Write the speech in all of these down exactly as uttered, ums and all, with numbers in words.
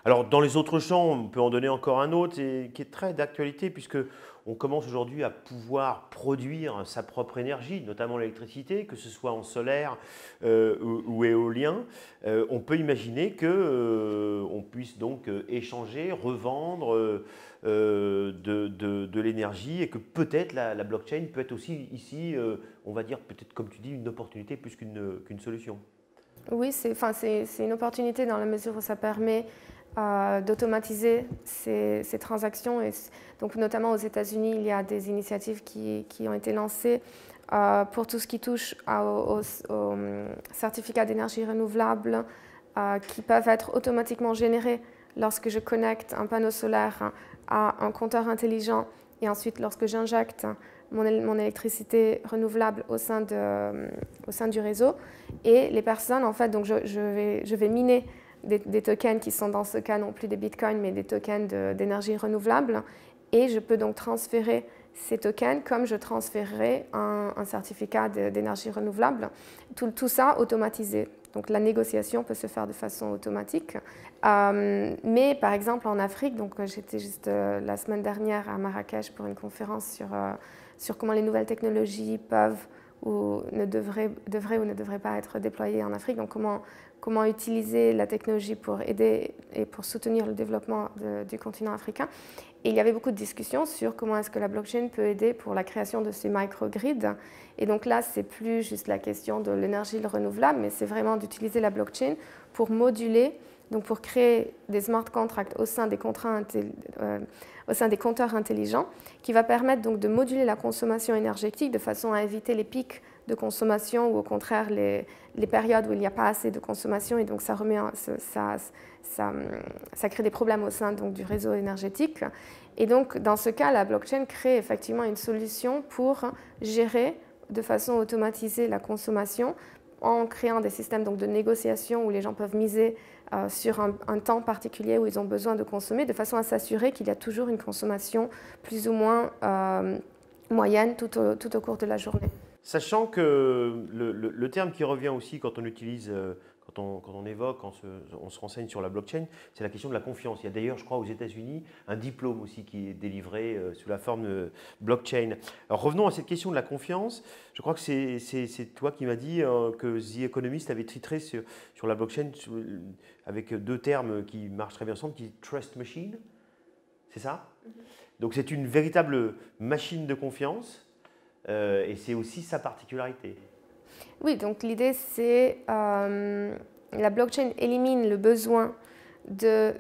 Alors, dans les autres champs, on peut en donner encore un autre et qui est très d'actualité puisque on commence aujourd'hui à pouvoir produire sa propre énergie, notamment l'électricité, que ce soit en solaire euh, ou, ou éolien. Euh, on peut imaginer que euh, on puisse donc euh, échanger, revendre euh, euh, de, de- de l'énergie et que peut-être la, la blockchain peut être aussi ici, euh, on va dire peut-être comme tu dis, une opportunité plus qu'une qu'une solution. Oui, c'est, enfin, c'est, c'est une opportunité dans la mesure où ça permet euh, d'automatiser ces, ces transactions. Et c- donc, notamment aux États-Unis, il y a des initiatives qui, qui ont été lancées euh, pour tout ce qui touche à- aux, aux- aux, hum, certificats d'énergie renouvelable euh, qui peuvent être automatiquement générés lorsque je connecte un panneau solaire à un compteur intelligent et ensuite lorsque j'injecte mon, él- mon électricité renouvelable au sein, de, au sein du réseau. Et les personnes, en fait, donc je, je vais, je vais miner des, des tokens qui sont dans ce cas non plus des bitcoins, mais des tokens de- d'énergie renouvelable. Et je peux donc transférer ces tokens comme je transférerais un, un certificat de- d'énergie renouvelable. Tout, tout ça automatisé. Donc la négociation peut se faire de façon automatique. Euh, mais par exemple en Afrique, donc j'étais juste euh, la semaine dernière à Marrakech pour une conférence sur, euh, sur comment les nouvelles technologies peuvent ou ne devraient, devraient ou ne devraient pas être déployées en Afrique. Donc comment, comment utiliser la technologie pour aider et pour soutenir le développement de, du continent africain. Et il y avait beaucoup de discussions sur comment est-ce que la blockchain peut aider pour la création de ces microgrids. Et donc là, c'est plus juste la question de l'énergie renouvelable, mais c'est vraiment d'utiliser la blockchain pour moduler, donc pour créer des smart contracts au sein des, contrats euh, au sein des compteurs intelligents, qui va permettre donc de moduler la consommation énergétique de façon à éviter les pics de consommation ou au contraire les, les périodes où il n'y a pas assez de consommation et donc ça, remet, ça, ça, ça, ça crée des problèmes au sein donc, du réseau énergétique. Et donc dans ce cas, la blockchain crée effectivement une solution pour gérer de façon automatisée la consommation en créant des systèmes donc, de négociation où les gens peuvent miser euh, sur un, un temps particulier où ils ont besoin de consommer, de façon à s'assurer qu'il y a toujours une consommation plus ou moins euh, moyenne tout au, tout au cours de la journée. Sachant que le, le- le terme qui revient aussi quand on utilise, euh, quand on, quand on évoque, quand on se, on se renseigne sur la blockchain, c'est la question de la confiance. Il y a d'ailleurs, je crois, aux États-Unis, un diplôme aussi qui est délivré euh, sous la forme de blockchain. Alors revenons à cette question de la confiance. Je crois que c'est c'est- c'est toi qui m'as dit euh, que The Economist avait titré sur, sur la blockchain sur- avec deux termes qui marchent très bien ensemble, qui est trust machine, c'est ça? Donc c'est une véritable machine de confiance. Euh, et c'est aussi sa particularité. Oui, donc l'idée c'est euh, la blockchain élimine le besoin de,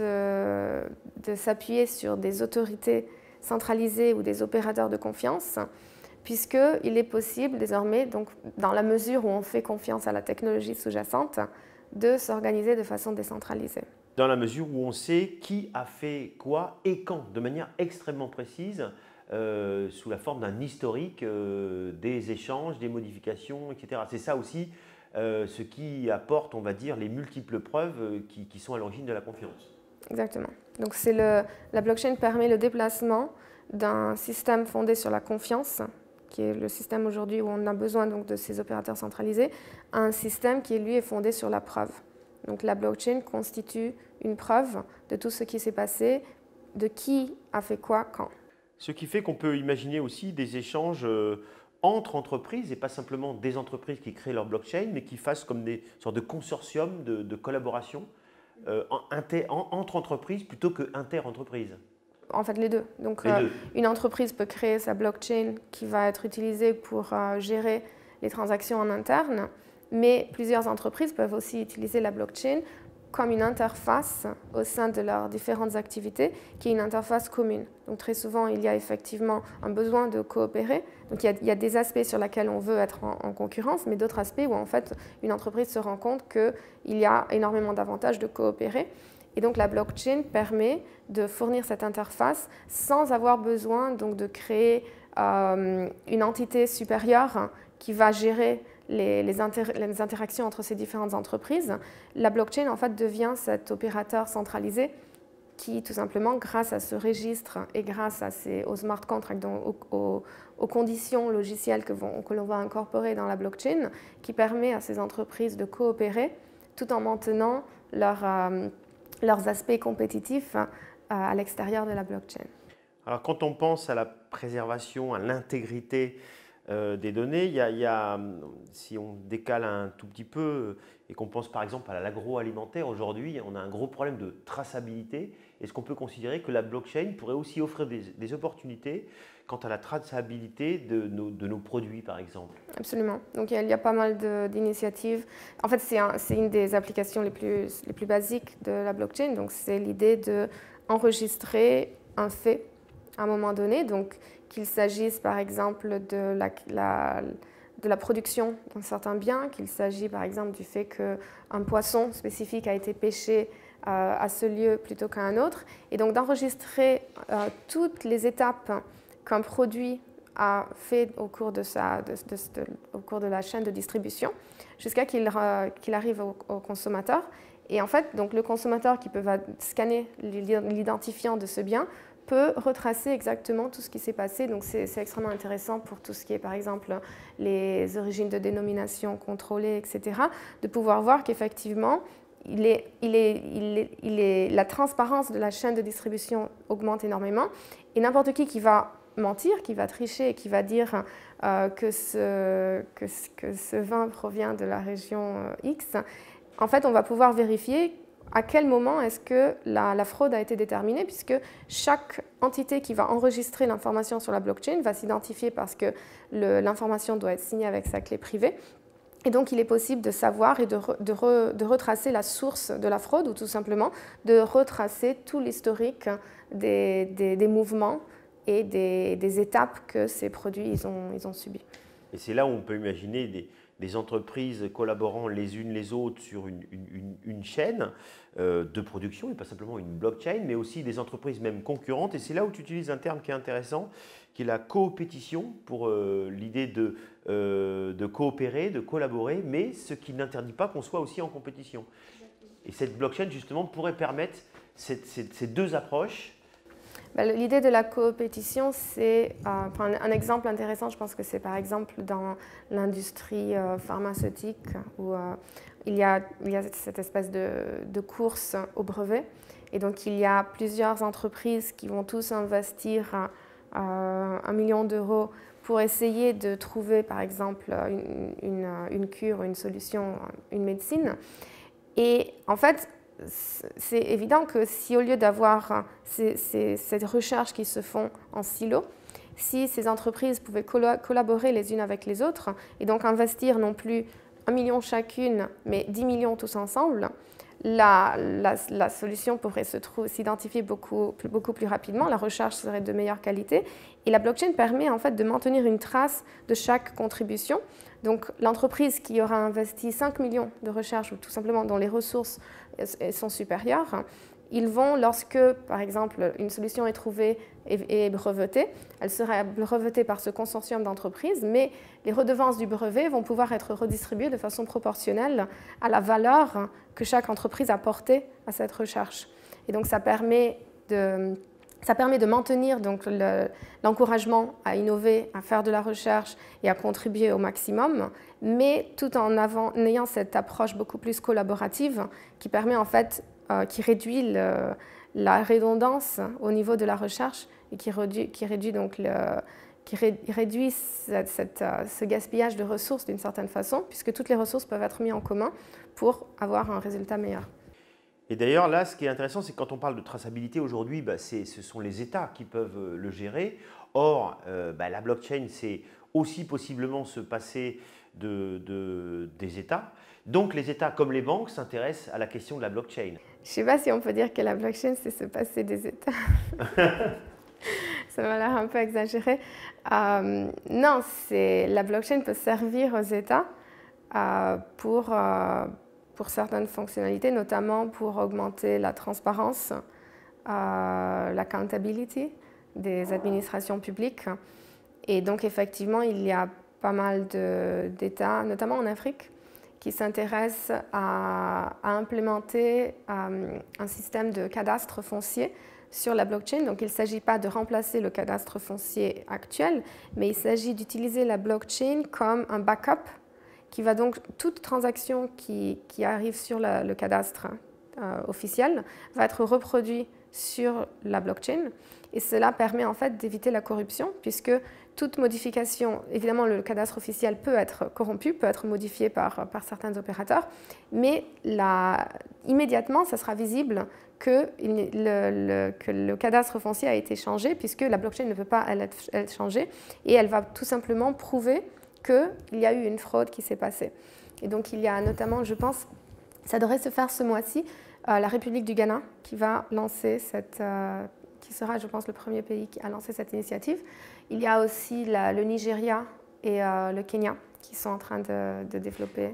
se, de s'appuyer sur des autorités centralisées ou des opérateurs de confiance, puisqu'il est possible désormais, donc, dans la mesure où on fait confiance à la technologie sous-jacente, de s'organiser de façon décentralisée. Dans la mesure où on sait qui a fait quoi et quand, de manière extrêmement précise, euh, sous la forme d'un historique euh, des échanges, des modifications, et cetera. C'est ça aussi euh, ce qui apporte, on va dire, les multiples preuves euh, qui, qui sont à l'origine de la confiance. Exactement. Donc c'est le, la blockchain permet le déplacement d'un système fondé sur la confiance, qui est le système aujourd'hui où on a besoin donc de ces opérateurs centralisés, à un système qui lui est fondé sur la preuve. Donc la blockchain constitue une preuve de tout ce qui s'est passé, de qui a fait quoi, quand. Ce qui fait qu'on peut imaginer aussi des échanges euh, entre entreprises et pas simplement des entreprises qui créent leur blockchain, mais qui fassent comme des sortes de consortiums de, de collaboration euh, en inter- en- entre entreprises plutôt que inter-entreprises. En fait, les deux. Donc, Les euh, deux. une entreprise peut créer sa blockchain qui va être utilisée pour euh, gérer les transactions en interne, mais plusieurs entreprises peuvent aussi utiliser la blockchain comme une interface au sein de leurs différentes activités, qui est une interface commune. Donc, très souvent, il y a effectivement un besoin de coopérer. Donc, il y a, il y a des aspects sur lesquels on veut être en, en concurrence, mais d'autres aspects où, en fait, une entreprise se rend compte qu'il y a énormément d'avantages de coopérer. Et donc la blockchain permet de fournir cette interface sans avoir besoin donc, de créer euh, une entité supérieure qui va gérer les, les, inter les interactions entre ces différentes entreprises. La blockchain en fait devient cet opérateur centralisé qui, tout simplement, grâce à ce registre et grâce à ces, aux smart contracts, donc aux, aux, aux conditions logicielles que, vont, que l'on va incorporer dans la blockchain, qui permet à ces entreprises de coopérer tout en maintenant leur... Euh, leurs aspects compétitifs à l'extérieur de la blockchain. Alors quand on pense à la préservation, à l'intégrité euh, des données, il y, a, il y a, si on décale un tout petit peu et qu'on pense par exemple à l'agroalimentaire, aujourd'hui on a un gros problème de traçabilité. Est-ce qu'on peut considérer que la blockchain pourrait aussi offrir des, des opportunités quant à la traçabilité de nos, de nos produits par exemple? Absolument. Donc il y a, il y a pas mal d'initiatives. En fait, c'est un, une des applications les plus, les plus basiques de la blockchain. Donc c'est l'idée d'enregistrer un fait à un moment donné, donc qu'il s'agisse par exemple de la, la, de la production d'un certain bien, qu'il s'agit par exemple du fait qu'un poisson spécifique a été pêché euh, à ce lieu plutôt qu'à un autre, et donc d'enregistrer euh, toutes les étapes qu'un produit a fait au cours de, sa, de, de, de, au cours de la chaîne de distribution jusqu'à qu'il euh, qu'il arrive au, au consommateur. Et en fait, donc, le consommateur qui peut va scanner l'identifiant de ce bien peut retracer exactement tout ce qui s'est passé. Donc c'est extrêmement intéressant pour tout ce qui est par exemple les origines de dénomination contrôlées, et cetera, de pouvoir voir qu'effectivement il est, il est, il est, il est, la transparence de la chaîne de distribution augmente énormément, et n'importe qui qui va mentir, qui va tricher et qui va dire euh, que, ce, que, que ce vin provient de la région X, en fait on va pouvoir vérifier à quel moment est-ce que la, la fraude a été déterminée, puisque chaque entité qui va enregistrer l'information sur la blockchain va s'identifier parce que l'information doit être signée avec sa clé privée. Et donc, il est possible de savoir et de, re, de, re, de retracer la source de la fraude, ou tout simplement de retracer tout l'historique des, des, des mouvements et des, des étapes que ces produits ils ont, ils ont subis. Et c'est là où on peut imaginer des... des entreprises collaborant les unes les autres sur une, une, une chaîne euh, de production, et pas simplement une blockchain, mais aussi des entreprises même concurrentes. Et c'est là où tu utilises un terme qui est intéressant, qui est la coopétition, pour euh, l'idée de, euh, de coopérer, de collaborer, mais ce qui n'interdit pas qu'on soit aussi en compétition. Et cette blockchain, justement, pourrait permettre cette, cette, ces deux approches. L'idée de la coopétition, c'est euh, un, un exemple intéressant, je pense que c'est par exemple dans l'industrie euh, pharmaceutique où euh, il, y a, il y a cette espèce de, de course au brevet. Et donc il y a plusieurs entreprises qui vont tous investir euh, un million d'euros pour essayer de trouver par exemple une, une, une cure, une solution, une médecine. Et en fait, c'est évident que si au lieu d'avoir ces, ces, ces recherches qui se font en silo, si ces entreprises pouvaient collaborer les unes avec les autres et donc investir non plus un million chacune, mais dix millions tous ensemble, la, la, la solution pourrait s'identifier beaucoup, beaucoup plus rapidement, la recherche serait de meilleure qualité et la blockchain permet en fait de maintenir une trace de chaque contribution. Donc l'entreprise qui aura investi cinq millions de recherche ou tout simplement dont les ressources sont supérieures, ils vont, lorsque par exemple une solution est trouvée et brevetée, elle sera brevetée par ce consortium d'entreprises, mais les redevances du brevet vont pouvoir être redistribuées de façon proportionnelle à la valeur que chaque entreprise a portée à cette recherche. Et donc ça permet de... Ça permet de maintenir l'encouragement le, à innover, à faire de la recherche et à contribuer au maximum, mais tout en, avant, en ayant cette approche beaucoup plus collaborative qui permet en fait, euh, qui réduit le, la redondance au niveau de la recherche et qui réduit, qui réduit, donc le, qui réduit cette, cette, ce gaspillage de ressources d'une certaine façon, puisque toutes les ressources peuvent être mises en commun pour avoir un résultat meilleur. Et d'ailleurs, là, ce qui est intéressant, c'est que quand on parle de traçabilité aujourd'hui, bah, ce sont les États qui peuvent le gérer. Or, euh, bah, la blockchain, c'est aussi possiblement se passer de, de, des États. Donc, les États, comme les banques, s'intéressent à la question de la blockchain. Je ne sais pas si on peut dire que la blockchain, c'est se passer des États. Ça m'a l'air un peu exagéré. Euh, non, la blockchain peut servir aux États euh, pour... Euh, pour certaines fonctionnalités, notamment pour augmenter la transparence, euh, l'accountability des administrations publiques. Et donc, effectivement, il y a pas mal d'États, notamment en Afrique, qui s'intéressent à, à implémenter euh, un système de cadastre foncier sur la blockchain. Donc, il ne s'agit pas de remplacer le cadastre foncier actuel, mais il s'agit d'utiliser la blockchain comme un backup qui va donc, toute transaction qui, qui arrive sur la, le cadastre euh, officiel va être reproduit sur la blockchain. Et cela permet en fait d'éviter la corruption, puisque toute modification, évidemment le cadastre officiel peut être corrompu, peut être modifié par, par certains opérateurs, mais la, immédiatement, ça sera visible que le, le, que le cadastre foncier a été changé, puisque la blockchain ne peut pas elle, être, elle changer, et elle va tout simplement prouver qu'il y a eu une fraude qui s'est passée. Et donc il y a notamment, je pense, ça devrait se faire ce mois-ci, euh, la République du Ghana qui va lancer cette, euh, qui sera, je pense, le premier pays à lancer cette initiative. Il y a aussi la, le Nigeria et euh, le Kenya qui sont en train de, de développer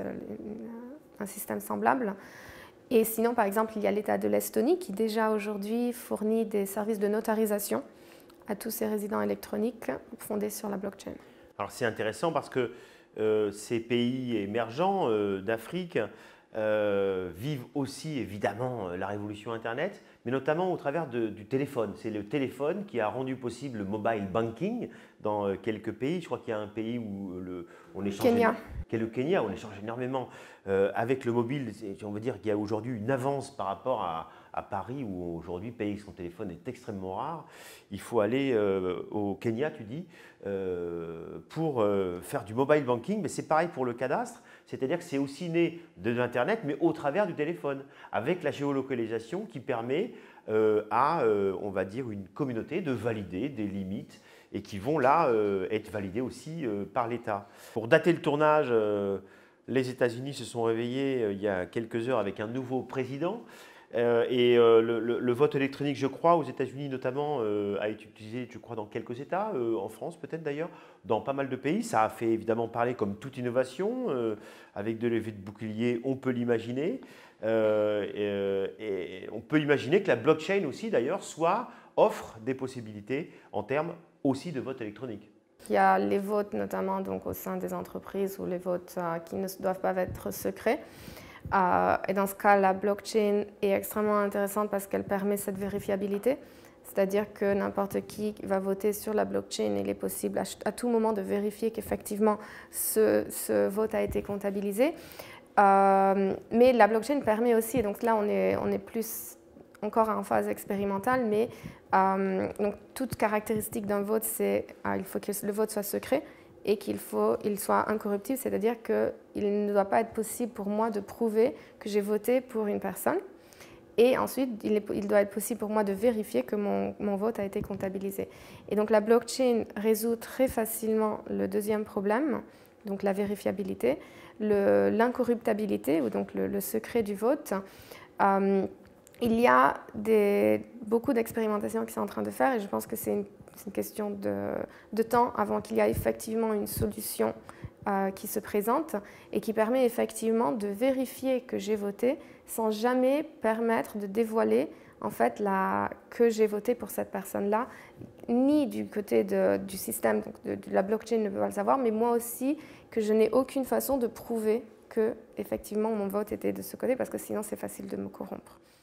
un système semblable. Et sinon, par exemple, il y a l'État de l'Estonie qui déjà aujourd'hui fournit des services de notarisation à tous ses résidents électroniques fondés sur la blockchain. Alors c'est intéressant parce que euh, ces pays émergents euh, d'Afrique euh, vivent aussi évidemment la révolution Internet, mais notamment au travers de, du téléphone. C'est le téléphone qui a rendu possible le mobile banking dans euh, quelques pays. Je crois qu'il y a un pays où le, on échange, Kenya. qui est le Kenya, on échange énormément euh, avec le mobile. On veut dire qu'il y a aujourd'hui une avance par rapport à, à Paris, où aujourd'hui payer son téléphone est extrêmement rare. Il faut aller euh, au Kenya, tu dis, euh, pour euh, faire du mobile banking, mais c'est pareil pour le cadastre, c'est-à-dire que c'est aussi né de l'Internet, mais au travers du téléphone, avec la géolocalisation qui permet euh, à, euh, on va dire, une communauté de valider des limites et qui vont là euh, être validées aussi euh, par l'État. Pour dater le tournage, euh, les États-Unis se sont réveillés euh, il y a quelques heures avec un nouveau président. Euh, et euh, le, le, le vote électronique, je crois, aux États-Unis notamment, euh, a été utilisé, je crois, dans quelques États, euh, en France peut-être d'ailleurs, dans pas mal de pays. Ça a fait évidemment parler comme toute innovation, euh, avec de l'effet de bouclier, on peut l'imaginer. Euh, et, et on peut imaginer que la blockchain aussi, d'ailleurs, soit, offre des possibilités en termes aussi de vote électronique. Il y a les votes notamment donc, au sein des entreprises ou les votes euh, qui ne doivent pas être secrets. Euh, et dans ce cas, la blockchain est extrêmement intéressante parce qu'elle permet cette vérifiabilité. C'est-à-dire que n'importe qui va voter sur la blockchain, il est possible à, à tout moment de vérifier qu'effectivement ce, ce vote a été comptabilisé. Euh, mais la blockchain permet aussi, et donc là on est, on est plus encore en phase expérimentale, mais euh, donc, toute caractéristique d'un vote, c'est qu'il euh, faut que le vote soit secret et qu'il faut il soit incorruptible, c'est-à-dire qu'il ne doit pas être possible pour moi de prouver que j'ai voté pour une personne. Et ensuite, il, est, il doit être possible pour moi de vérifier que mon, mon vote a été comptabilisé. Et donc la blockchain résout très facilement le deuxième problème, donc la vérifiabilité, l'incorruptibilité, ou donc le, le secret du vote. Euh, il y a des, beaucoup d'expérimentations qui sont en train de faire, et je pense que c'est une C'est une question de, de temps avant qu'il y ait effectivement une solution euh, qui se présente et qui permet effectivement de vérifier que j'ai voté sans jamais permettre de dévoiler en fait la, que j'ai voté pour cette personne-là, ni du côté de, du système, donc de, de la blockchain ne peut pas le savoir, mais moi aussi que je n'ai aucune façon de prouver que effectivement mon vote était de ce côté, parce que sinon c'est facile de me corrompre.